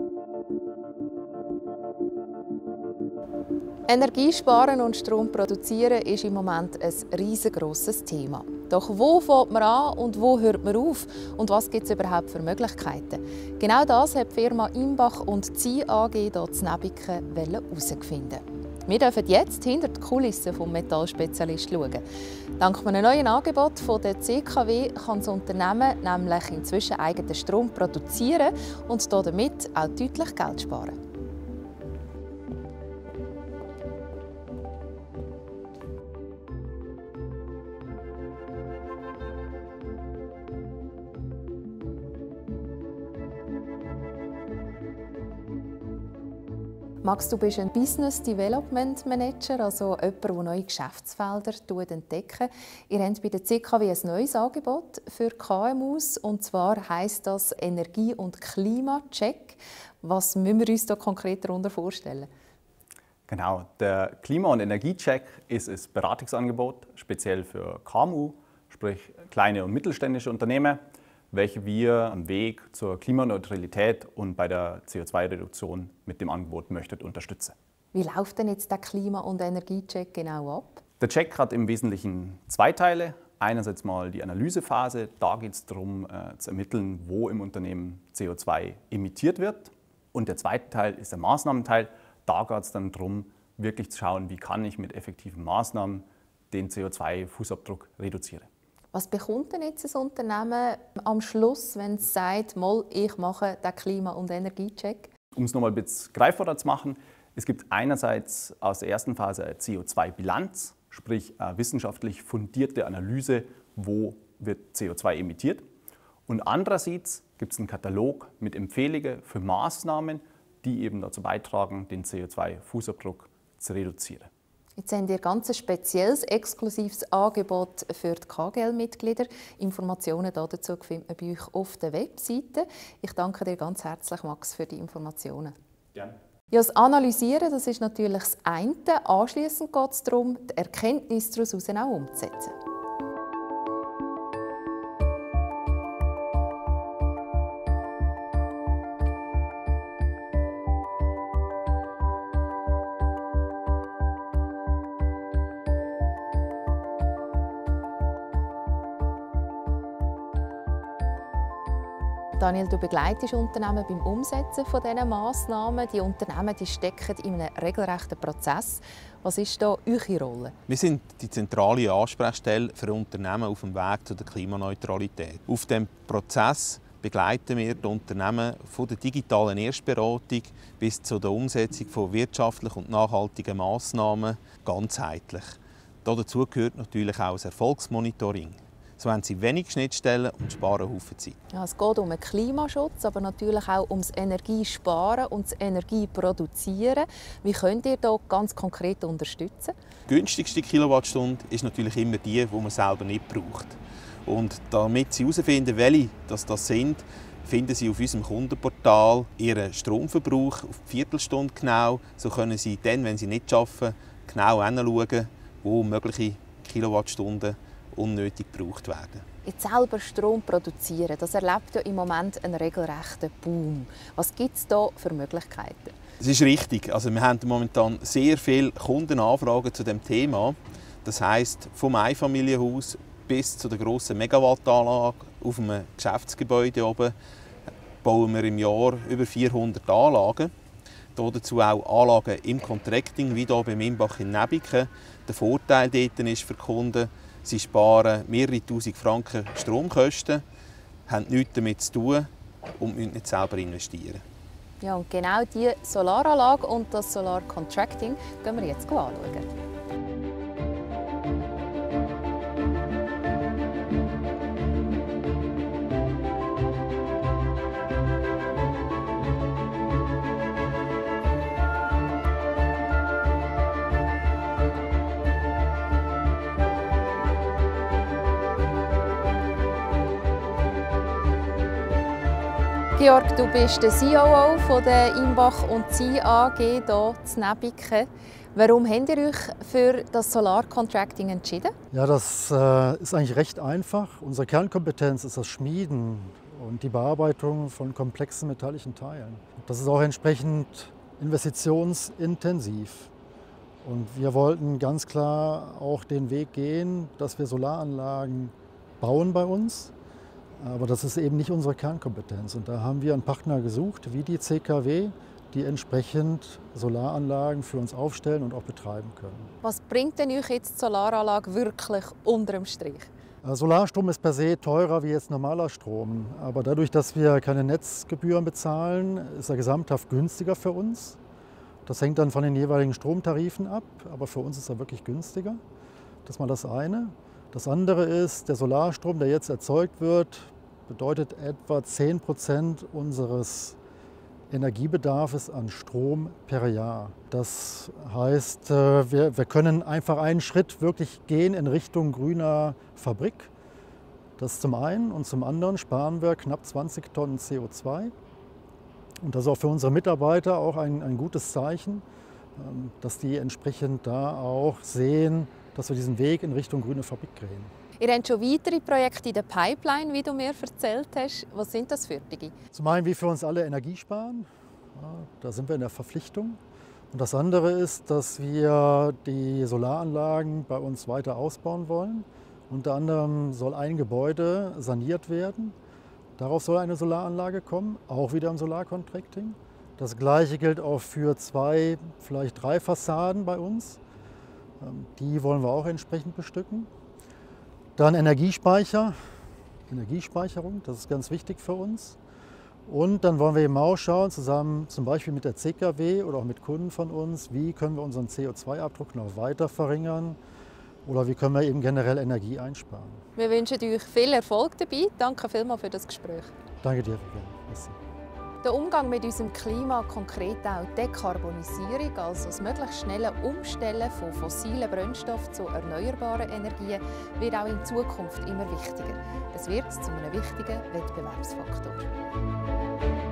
Energiesparen und Strom produzieren ist im Moment ein riesengroßes Thema. Doch wo fängt man an und wo hört man auf? Und was gibt es überhaupt für Möglichkeiten? Genau das hat die Firma Imbach und Zi AG hier in Nebiken herausgefunden. Wir dürfen jetzt hinter die Kulissen des Metallspezialisten schauen. Dank einem neuen Angebot von der CKW kann das Unternehmen nämlich inzwischen eigenen Strom produzieren und damit auch deutlich Geld sparen. Max, du bist ein Business Development Manager, also jemand, der neue Geschäftsfelder entdeckt. Ihr habt bei der CKW ein neues Angebot für KMUs, und zwar heisst das Energie- und Klimacheck. Was müssen wir uns da konkret darunter vorstellen? Genau, der Klima- und Energiecheck ist ein Beratungsangebot, speziell für KMU, sprich kleine und mittelständische Unternehmen, welche wir am Weg zur Klimaneutralität und bei der CO2-Reduktion mit dem Angebot möchten unterstützen. Wie läuft denn jetzt der Klima- und Energiecheck genau ab? Der Check hat im Wesentlichen zwei Teile. Einerseits mal die Analysephase. Da geht es darum, zu ermitteln, wo im Unternehmen CO2 emittiert wird. Und der zweite Teil ist der Maßnahmenteil. Da geht es dann darum, wirklich zu schauen, wie kann ich mit effektiven Maßnahmen den CO2-Fußabdruck reduzieren. Was bekommt denn jetzt ein Unternehmen am Schluss, wenn es sagt, mal, ich mache den Klima- und Energiecheck? Um es nochmal ein bisschen greifbarer zu machen, es gibt einerseits aus der ersten Phase eine CO2-Bilanz, sprich eine wissenschaftlich fundierte Analyse, wo wird CO2 emittiert. Und andererseits gibt es einen Katalog mit Empfehlungen für Maßnahmen, die eben dazu beitragen, den CO2-Fußabdruck zu reduzieren. Jetzt haben wir ganz ein spezielles, exklusives Angebot für die KGL-Mitglieder. Informationen dazu findet man bei euch auf der Webseite. Ich danke dir ganz herzlich, Max, für die Informationen. Gerne. Ja, das Analysieren, das ist natürlich das eine. Anschliessend geht es darum, die Erkenntnisse daraus auch umzusetzen. Daniel, du begleitest Unternehmen beim Umsetzen dieser Massnahmen. Die Unternehmen stecken in einem regelrechten Prozess. Was ist da eure Rolle? Wir sind die zentrale Ansprechstelle für Unternehmen auf dem Weg zur Klimaneutralität. Auf diesem Prozess begleiten wir die Unternehmen von der digitalen Erstberatung bis zur Umsetzung von wirtschaftlichen und nachhaltigen Massnahmen ganzheitlich. Dazu gehört natürlich auch das Erfolgsmonitoring. So haben sie wenig Schnittstellen und sparen Haufen Zeit. Ja, es geht um den Klimaschutz, aber natürlich auch ums Energiesparen und das Energieproduzieren. Wie könnt ihr da ganz konkret unterstützen? Die günstigste Kilowattstunde ist natürlich immer die man selber nicht braucht. Und damit sie herausfinden, welche das sind, finden sie auf unserem Kundenportal ihren Stromverbrauch auf die Viertelstunde genau. So können sie dann, wenn sie nicht arbeiten, genau hinschauen, wo mögliche Kilowattstunden unnötig gebraucht werden. Jetzt selber Strom produzieren, das erlebt ja im Moment einen regelrechten Boom. Was gibt es da für Möglichkeiten? Das ist richtig. Also wir haben momentan sehr viele Kundenanfragen zu dem Thema. Das heisst, vom Einfamilienhaus bis zu der grossen Megawattanlage auf einem Geschäftsgebäude oben bauen wir im Jahr über 400 Anlagen. Dazu auch Anlagen im Contracting, wie hier beim Imbach in Nebiken. Der Vorteil dort ist für die Kunden, sie sparen mehrere tausend Franken Stromkosten, haben nichts damit zu tun und müssen nicht selber investieren. Ja, und genau diese Solaranlage und das Solar-Contracting gehen wir jetzt anschauen. Georg, du bist der COO von der Imbach und Zi AG hier in Nebiken. Warum habt ihr euch für das Solar-Contracting entschieden? Ja, das ist eigentlich recht einfach. Unsere Kernkompetenz ist das Schmieden und die Bearbeitung von komplexen metallischen Teilen. Das ist auch entsprechend investitionsintensiv. Und wir wollten ganz klar auch den Weg gehen, dass wir Solaranlagen bauen bei uns. Aber das ist eben nicht unsere Kernkompetenz. Und da haben wir einen Partner gesucht, wie die CKW, die entsprechend Solaranlagen für uns aufstellen und auch betreiben können. Was bringt denn euch jetzt die Solaranlage wirklich unterm Strich? Solarstrom ist per se teurer wie jetzt normaler Strom. Aber dadurch, dass wir keine Netzgebühren bezahlen, ist er gesamthaft günstiger für uns. Das hängt dann von den jeweiligen Stromtarifen ab, aber für uns ist er wirklich günstiger. Das ist mal das eine. Das andere ist, der Solarstrom, der jetzt erzeugt wird, bedeutet etwa 10% unseres Energiebedarfs an Strom per Jahr. Das heißt, wir können einfach einen Schritt wirklich gehen in Richtung grüner Fabrik. Das zum einen, und zum anderen sparen wir knapp 20 Tonnen CO2. Und das ist auch für unsere Mitarbeiter auch ein gutes Zeichen, dass die entsprechend da auch sehen, dass wir diesen Weg in Richtung grüne Fabrik gehen. Ihr habt schon weitere Projekte in der Pipeline, wie du mir erzählt hast. Was sind das für die? Zum einen, wie für uns alle Energie sparen. Ja, da sind wir in der Verpflichtung. Und das andere ist, dass wir die Solaranlagen bei uns weiter ausbauen wollen. Unter anderem soll ein Gebäude saniert werden. Darauf soll eine Solaranlage kommen, auch wieder im Solarcontracting. Das Gleiche gilt auch für 2, vielleicht 3 Fassaden bei uns. Die wollen wir auch entsprechend bestücken. Dann Energiespeicherung, das ist ganz wichtig für uns. Und dann wollen wir eben auch schauen, zusammen zum Beispiel mit der CKW oder auch mit Kunden von uns, wie können wir unseren CO2-Abdruck noch weiter verringern oder wie können wir eben generell Energie einsparen. Wir wünschen euch viel Erfolg dabei. Danke vielmals für das Gespräch. Danke dir, Vivian. Merci. Der Umgang mit unserem Klima, konkret auch Dekarbonisierung, also das möglichst schnelle Umstellen von fossilen Brennstoffen zu erneuerbaren Energien, wird auch in Zukunft immer wichtiger. Es wird zu einem wichtigen Wettbewerbsfaktor.